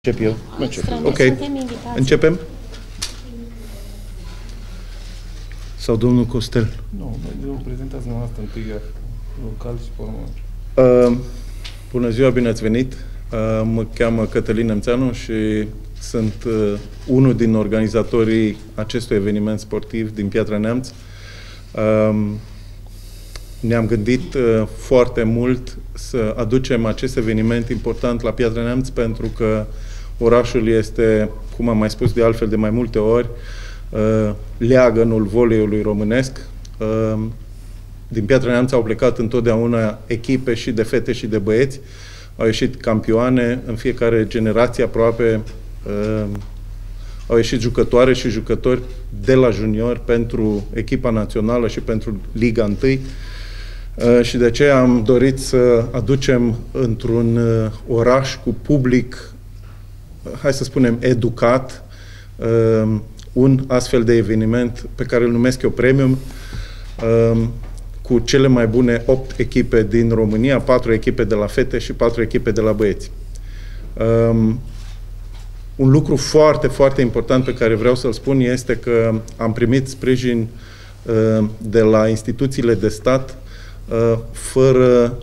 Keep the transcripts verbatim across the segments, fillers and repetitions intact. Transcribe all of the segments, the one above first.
Încep eu? Încep. Ok. Începem? Sau domnul Costel? Nu, eu prezentați dumneavoastră întâi local și pe urmă. Uh, bună ziua, bine ați venit! Uh, mă cheamă Cătălin Nemțeanu și sunt uh, unul din organizatorii acestui eveniment sportiv din Piatra Neamt. Uh, ne-am gândit uh, foarte mult să aducem acest eveniment important la Piatra Neamt pentru că orașul este, cum am mai spus de altfel de mai multe ori, uh, leagănul voleiului românesc. Uh, din Piatra Neamt au plecat întotdeauna echipe și de fete și de băieți. Au ieșit campioane în fiecare generație aproape. Uh, au ieșit jucătoare și jucători de la junior pentru echipa națională și pentru Liga unu. Uh, și de aceea am dorit să aducem într-un uh, oraș cu public, hai să spunem, educat, uh, un astfel de eveniment pe care îl numesc eu premium, uh, cu cele mai bune opt echipe din România, patru echipe de la fete și patru echipe de la băieți. Uh, un lucru foarte, foarte important pe care vreau să-l spun este că am primit sprijin uh, de la instituțiile de stat uh, fără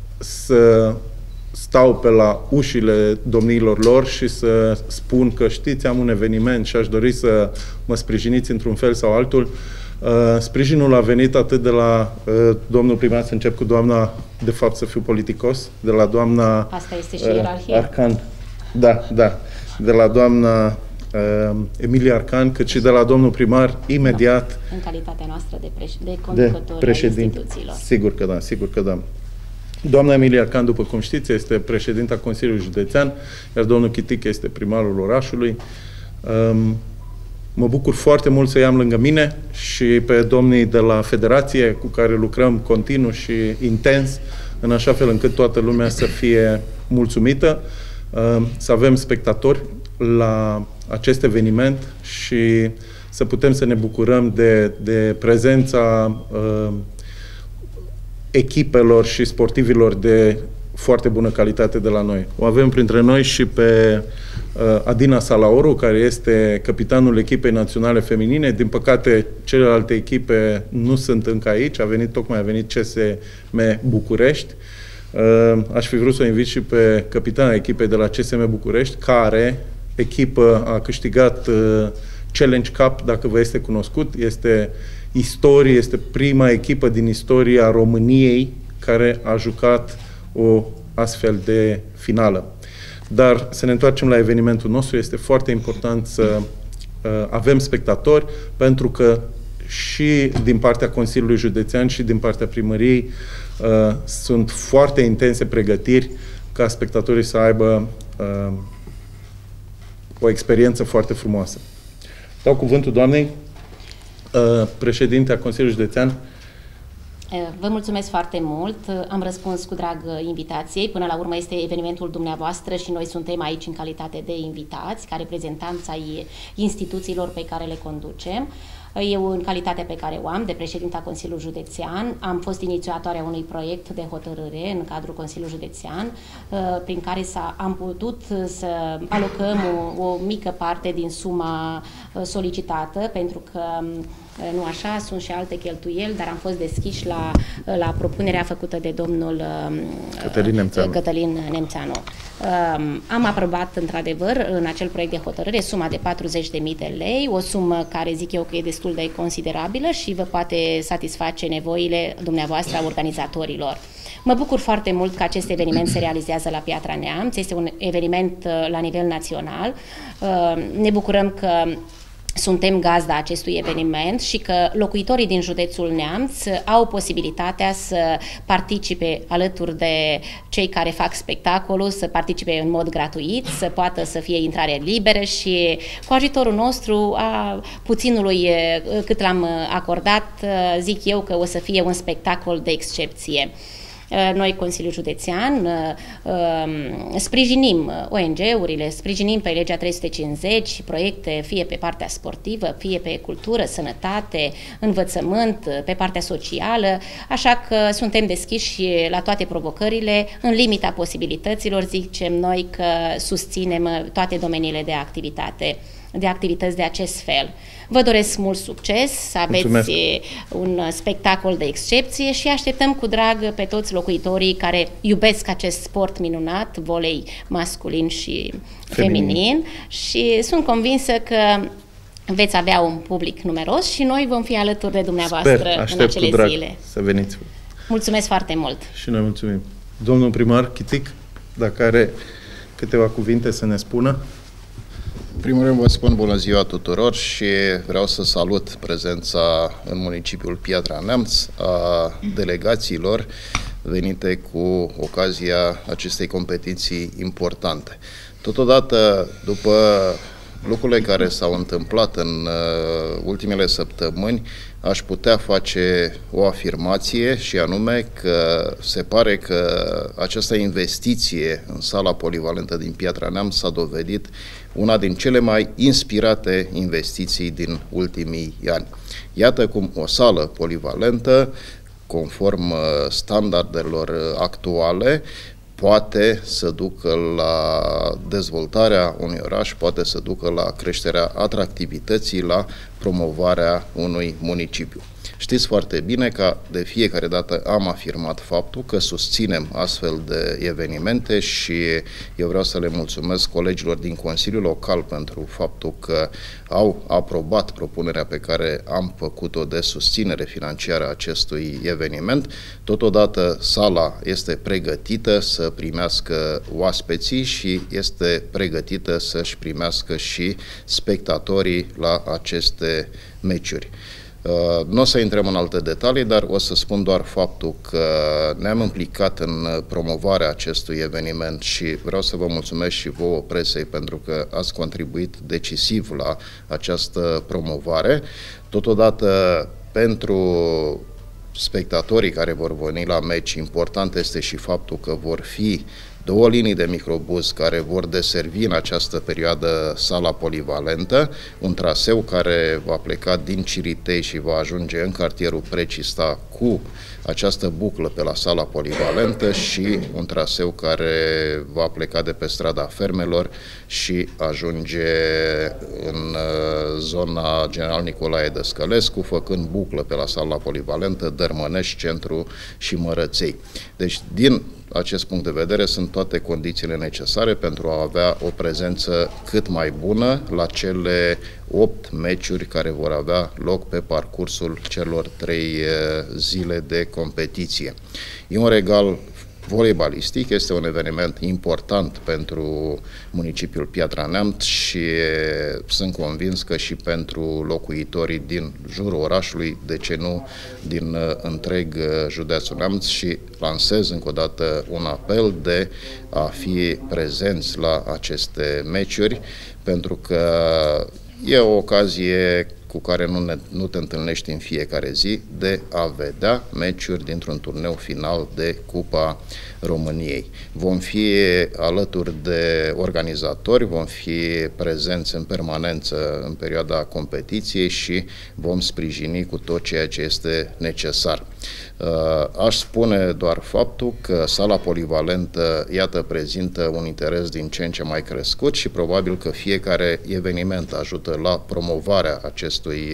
să stau pe la ușile domniilor lor și să spun că știți, am un eveniment și aș dori să mă sprijiniți într-un fel sau altul. Uh, sprijinul a venit atât de la uh, domnul primar, să încep cu doamna, de fapt să fiu politicos, de la doamna Asta este și ierarhia. Arcan, da, da, de la doamna uh, Emilia Arcan, cât și de la domnul primar, imediat. Da, în calitatea noastră de, preș de conducători ai instituțiilor. Sigur că da, sigur că da. Doamna Emilia Arcan, după cum știți, este președinta Consiliului Județean, iar domnul Chitic este primarul orașului. Um, mă bucur foarte mult să i-am lângă mine și pe domnii de la Federație, cu care lucrăm continuu și intens, în așa fel încât toată lumea să fie mulțumită, um, să avem spectatori la acest eveniment și să putem să ne bucurăm de, de prezența um, echipelor și sportivilor de foarte bună calitate de la noi. O avem printre noi și pe uh, Adina Salaoru, care este capitanul echipei naționale feminine. Din păcate, celelalte echipe nu sunt încă aici. A venit, tocmai a venit C S M București. Uh, aș fi vrut să o invit și pe capitana echipei de la C S M București, care echipă a câștigat uh, Challenge Cup, dacă vă este cunoscut. Este istorie, este prima echipă din istoria României care a jucat o astfel de finală. Dar să ne întoarcem la evenimentul nostru, este foarte important să uh, avem spectatori, pentru că și din partea Consiliului Județean și din partea primăriei uh, sunt foarte intense pregătiri ca spectatorii să aibă uh, o experiență foarte frumoasă. Dau cuvântul doamnei președinte a Consiliului Județean. Vă mulțumesc foarte mult. Am răspuns cu drag invitației. Până la urmă este evenimentul dumneavoastră și noi suntem aici în calitate de invitați, ca reprezentanți ai instituțiilor pe care le conducem. Eu, în calitatea pe care o am, de președinta Consiliului Județean, am fost inițiatoarea unui proiect de hotărâre în cadrul Consiliului Județean, prin care am putut să alocăm o, o mică parte din suma solicitată, pentru că nu așa, sunt și alte cheltuieli, dar am fost deschiși la, la propunerea făcută de domnul Cătălin Nemțeanu. Cătălin Nemțeanu. Am aprobat, într-adevăr, în acel proiect de hotărâre, suma de patruzeci de mii de lei, o sumă care zic eu că e destul de considerabilă și vă poate satisface nevoile dumneavoastră a organizatorilor. Mă bucur foarte mult că acest eveniment se realizează la Piatra Neamt, este un eveniment la nivel național. Ne bucurăm că suntem gazda acestui eveniment și că locuitorii din județul Neamț au posibilitatea să participe alături de cei care fac spectacolul, să participe în mod gratuit, să poată să fie intrare liberă și cu ajutorul nostru a puținului cât l-am acordat, zic eu că o să fie un spectacol de excepție. Noi, Consiliul Județean, sprijinim O N G-urile, sprijinim pe legea trei sute cincizeci proiecte, fie pe partea sportivă, fie pe cultură, sănătate, învățământ, pe partea socială, așa că suntem deschiși la toate provocările, în limita posibilităților, zicem noi că susținem toate domeniile de activitate, de activități de acest fel. Vă doresc mult succes, să aveți Mulțumesc. un spectacol de excepție și așteptăm cu drag pe toți locuitorii care iubesc acest sport minunat, volei masculin și feminin, feminin și sunt convinsă că veți avea un public numeros și noi vom fi alături de dumneavoastră Sper, în acele cu drag zile. Să veniți. Mulțumesc foarte mult! Și noi mulțumim. Domnul primar Chitic, dacă are câteva cuvinte să ne spună. În primul rând vă spun bună ziua tuturor și vreau să salut prezența în municipiul Piatra Neamt a delegațiilor venite cu ocazia acestei competiții importante. Totodată, după lucrurile care s-au întâmplat în ultimele săptămâni, aș putea face o afirmație și anume că se pare că această investiție în sala polivalentă din Piatra Neamt s-a dovedit una din cele mai inspirate investiții din ultimii ani. Iată cum o sală polivalentă, conform standardelor actuale, poate să ducă la dezvoltarea unui oraș, poate să ducă la creșterea atractivității, la promovarea unui municipiu. Știți foarte bine că de fiecare dată am afirmat faptul că susținem astfel de evenimente și eu vreau să le mulțumesc colegilor din Consiliul Local pentru faptul că au aprobat propunerea pe care am făcut-o de susținere financiară a acestui eveniment. Totodată sala este pregătită să primească oaspeții și este pregătită să-și primească și spectatorii la aceste meciuri. Uh, nu o să intrăm în alte detalii, dar o să spun doar faptul că ne-am implicat în promovarea acestui eveniment și vreau să vă mulțumesc și vouă presei pentru că ați contribuit decisiv la această promovare. Totodată, pentru spectatorii care vor veni la meci, important este și faptul că vor fi două linii de microbuz care vor deservi în această perioadă sala polivalentă, un traseu care va pleca din Ciritei și va ajunge în cartierul Precista cu această buclă pe la sala polivalentă și un traseu care va pleca de pe strada Fermelor și ajunge în zona General Nicolae Dăscălescu, făcând buclă pe la sala polivalentă, Dărmănești, Centru și Mărăței. Deci, din acest punct de vedere, sunt toate condițiile necesare pentru a avea o prezență cât mai bună la cele opt meciuri care vor avea loc pe parcursul celor trei zile de competiție. E un regal voleibalistic, este un eveniment important pentru municipiul Piatra Neamt și sunt convins că și pentru locuitorii din jurul orașului, de ce nu din întreg județul Neamț, și lansez încă o dată un apel de a fi prezenți la aceste meciuri, pentru că e o ocazie cu care nu, ne, nu te întâlnești în fiecare zi, de a vedea meciuri dintr-un turneu final de Cupa României. Vom fi alături de organizatori, vom fi prezenți în permanență în perioada competiției și vom sprijini cu tot ceea ce este necesar. Aș spune doar faptul că sala polivalentă, iată, prezintă un interes din ce în ce mai crescut și probabil că fiecare eveniment ajută la promovarea acestui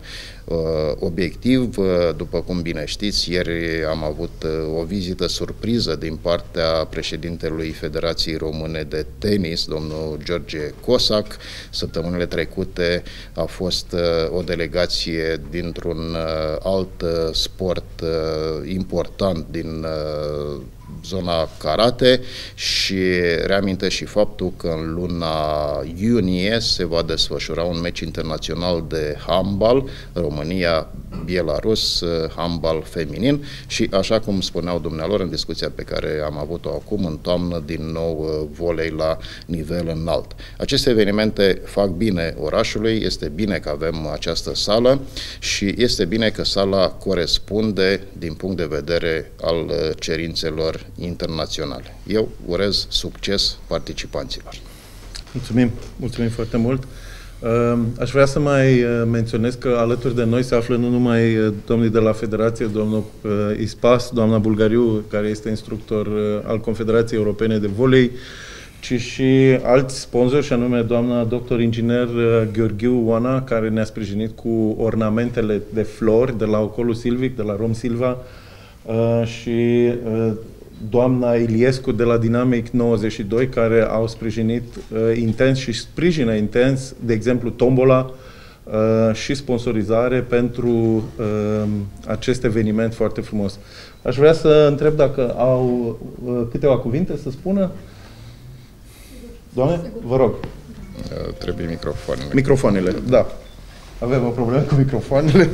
obiectiv. După cum bine știți, ieri am avut o vizită surpriză din partea președintelui Federației Romane de Tenis, domnul George Cosac. Săptămânile trecute a fost o delegație dintr-un alt sport important din zona karate și reamintesc și faptul că în luna iunie se va desfășura un meci internațional de handbal, România-Belarus, handbal feminin și așa cum spuneau dumnealor în discuția pe care am avut-o acum, în toamnă din nou volei la nivel înalt. Aceste evenimente fac bine orașului, este bine că avem această sală și este bine că sala corespunde din punct de vedere al cerințelor internaționale. Eu urez succes participanților. Mulțumim, mulțumim foarte mult. Aș vrea să mai menționez că alături de noi se află nu numai domnii de la Federație, domnul Ispas, doamna Bulgariu, care este instructor al Confederației Europene de Volei, ci și alți sponsori, și anume doamna doctor inginer Gheorghiu Oana, care ne-a sprijinit cu ornamentele de flori de la Ocolul Silvic, de la Rom Silva, și doamna Iliescu de la Dinamic nouăzeci și doi, care au sprijinit intens și sprijină intens, de exemplu, tombola și sponsorizare pentru acest eveniment foarte frumos. Aș vrea să întreb dacă au câteva cuvinte să spună. Doamne, vă rog. Trebuie microfoanele. Microfoanele, da. Avem o problemă cu microfoanele.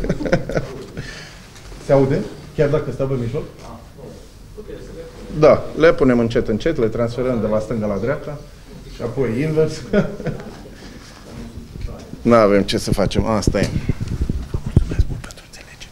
Se aude? Chiar dacă stau pe mijloc? Da, le punem încet, încet, le transferăm de la stânga la dreapta și apoi invers. Nu avem ce să facem, asta e. Mulțumesc mult pentru înțelegere.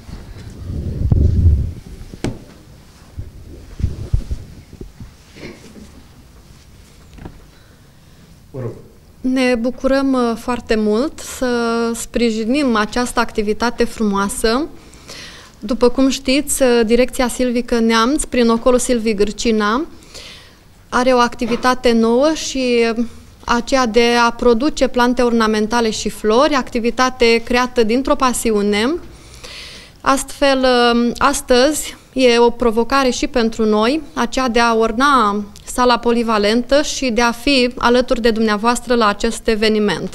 Vă rog. Ne bucurăm foarte mult să sprijinim această activitate frumoasă. După cum știți, Direcția Silvică Neamț, prin Ocolul Silvic Gârcina, are o activitate nouă și aceea de a produce plante ornamentale și flori, activitate creată dintr-o pasiune. Astfel, astăzi e o provocare și pentru noi, aceea de a orna sala polivalentă și de a fi alături de dumneavoastră la acest eveniment.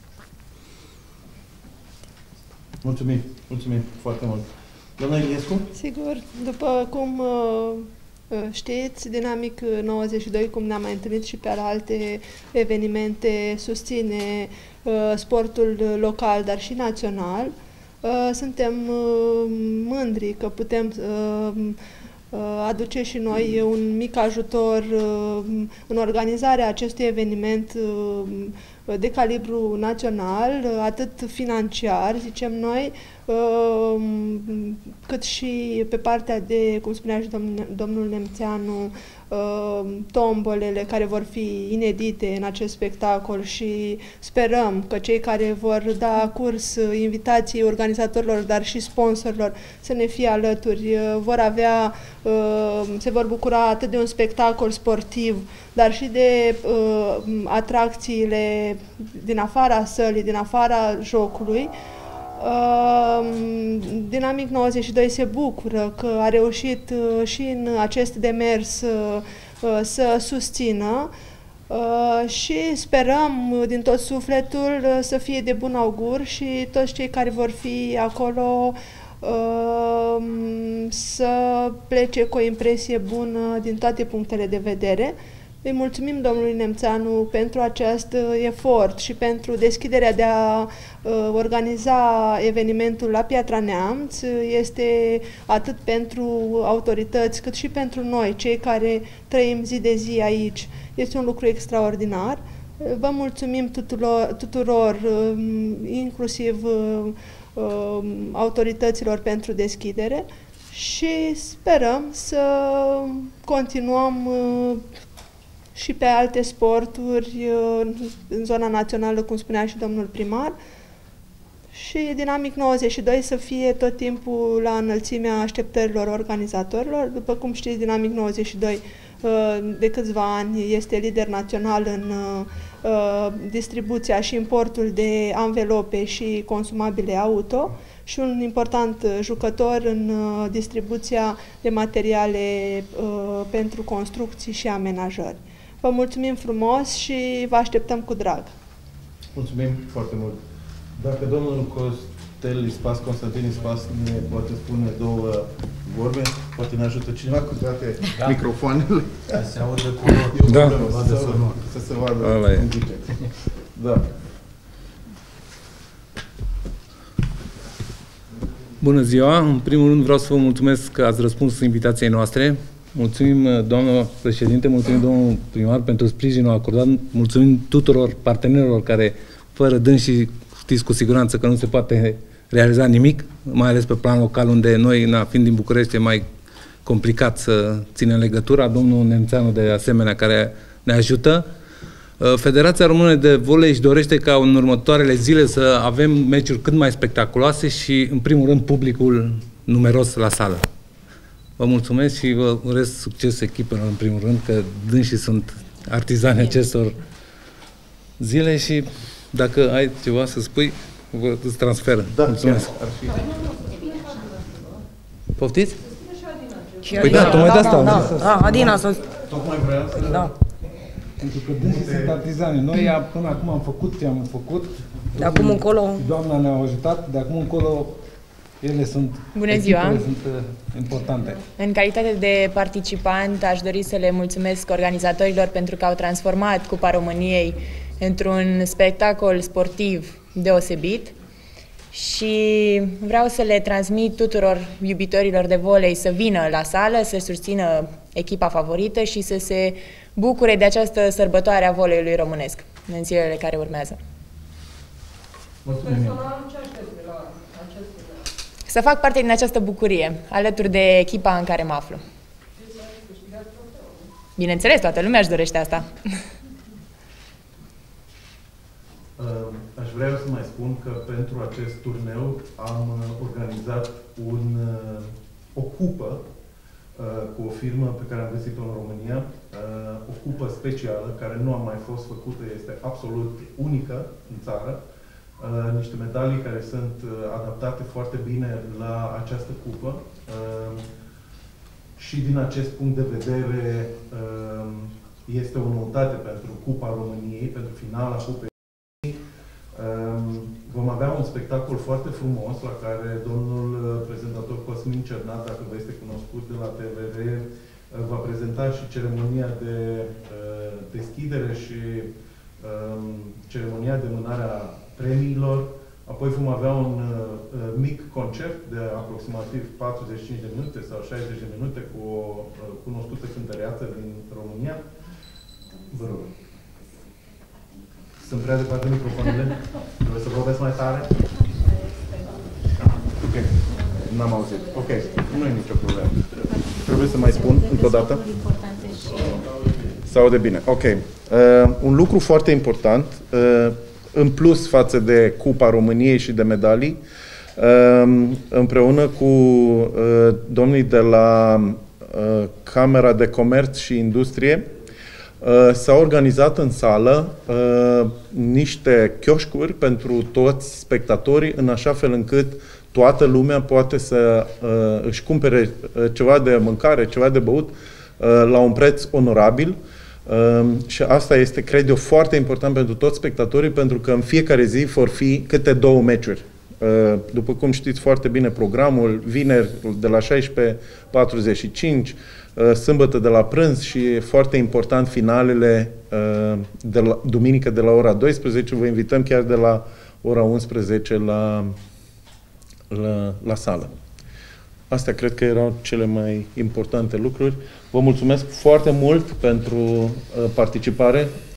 Mulțumim, mulțumim foarte mult. Doamna Iliescu? Sigur, după cum uh, știți, Dinamic nouăzeci și doi, cum ne-am mai întâlnit și pe alte evenimente, susține uh, sportul local, dar și național. Uh, suntem uh, mândri că putem uh, uh, aduce și noi un mic ajutor uh, în organizarea acestui eveniment uh, de calibru național, atât financiar, zicem noi, cât și pe partea de, cum spunea și domn, domnul Nemțeanu, tombolele care vor fi inedite în acest spectacol și sperăm că cei care vor da curs invitației organizatorilor, dar și sponsorilor să ne fie alături, vor avea, se vor bucura atât de un spectacol sportiv, dar și de atracțiile din afara sălii, din afara jocului. Uh, Dinamic nouăzeci și doi se bucură că a reușit uh, și în acest demers uh, uh, să susțină uh, și sperăm uh, din tot sufletul uh, să fie de bun augur și toți cei care vor fi acolo uh, să plece cu o impresie bună din toate punctele de vedere. Îi mulțumim domnului Nemțeanu pentru acest efort și pentru deschiderea de a uh, organiza evenimentul la Piatra Neamt. Este atât pentru autorități cât și pentru noi, cei care trăim zi de zi aici. Este un lucru extraordinar. Vă mulțumim tuturor, tuturor inclusiv uh, autorităților pentru deschidere și sperăm să continuăm uh, și pe alte sporturi în zona națională, cum spunea și domnul primar, și Dinamic nouăzeci și doi să fie tot timpul la înălțimea așteptărilor organizatorilor. După cum știți, Dinamic nouăzeci și doi de câțiva ani este lider național în distribuția și importul de anvelope și consumabile auto și un important jucător în distribuția de materiale pentru construcții și amenajări. Vă mulțumim frumos și vă așteptăm cu drag. Mulțumim foarte mult. Dacă domnul Tel Ispas, Constantin Ispas ne poate spune două vorbe, poate ne ajută cineva cu toate da. microfoanele. Se aude cu lor. Da. Să, să se vadă cum ziceți. Da. Bună ziua! În primul rând vreau să vă mulțumesc că ați răspuns invitației noastre. Mulțumim, doamnă președinte, mulțumim, domnul primar, pentru sprijinul acordat. Mulțumim tuturor partenerilor care, fără dânsii, știți cu siguranță că nu se poate realiza nimic, mai ales pe plan local, unde noi, na, fiind din București, e mai complicat să ținem legătura. Domnul Nemțeanu, de asemenea, care ne ajută. Federația Romane De Volei își dorește ca în următoarele zile să avem meciuri cât mai spectaculoase și, în primul rând, publicul numeros la sală. Vă mulțumesc și vă urez succes echipelor, în primul rând, că dânsii sunt artizani acestor zile și dacă ai ceva să spui, vă îți transferă. Da, mulțumesc. Ar fi. Poftiți? Păi da, tocmai de asta. Da, da, Adina să... Tocmai vreau să... Da. Pentru că dânsii sunt artizani. Noi până acum am făcut ce am făcut. De acum încolo... Doamna ne-a ajutat, de acum încolo ele sunt... Bună ziua! sunt uh, importante. În calitate de participant, aș dori să le mulțumesc organizatorilor pentru că au transformat Cupa României într-un spectacol sportiv deosebit și vreau să le transmit tuturor iubitorilor de volei să vină la sală, să susțină echipa favorită și să se bucure de această sărbătoare a voleiului românesc în zilele care urmează. Mulțumim. Să fac parte din această bucurie, alături de echipa în care mă aflu. Bineînțeles, toată lumea își dorește asta. Aș vrea să mai spun că pentru acest turneu am organizat un, o cupă cu o firmă pe care am găsit-o în România, o cupă specială care nu a mai fost făcută, este absolut unică în țară. Niște medalii care sunt adaptate foarte bine la această cupă și din acest punct de vedere este o noutate pentru Cupa României, pentru finala Cupei. Vom avea un spectacol foarte frumos la care domnul prezentator Cosmin Cernat, dacă vă este cunoscut de la T V R, va prezenta și ceremonia de deschidere și ceremonia de mânare a premiilor. Apoi vom avea un mic concert de aproximativ patruzeci și cinci de minute sau șaizeci de minute cu o cunoscută cântăreață din România. Vă rog. Sunt prea departe microfoanele? Trebuie să vorbesc mai tare? Ok. N-am auzit. Ok. Nu e nicio problemă. Trebuie să mai spun încă o dată? Se aude bine. Ok. Uh, un lucru foarte important, uh, în plus față de Cupa României și de medalii, uh, împreună cu uh, domnii de la uh, Camera de Comerț și Industrie, Uh, s-a organizat în sală uh, niște chioșcuri pentru toți spectatorii, în așa fel încât toată lumea poate să uh, își cumpere uh, ceva de mâncare, ceva de băut uh, la un preț onorabil. Uh, și asta este, cred eu, foarte important pentru toți spectatorii, pentru că în fiecare zi vor fi câte două meciuri. Uh, după cum știți foarte bine programul, vineri de la șaisprezece patruzeci și cinci, sâmbătă de la prânz și foarte important finalele de la, duminică de la ora douăsprezece. Vă invităm chiar de la ora unsprezece la, la, la sală. Astea cred că erau cele mai importante lucruri. Vă mulțumesc foarte mult pentru participare.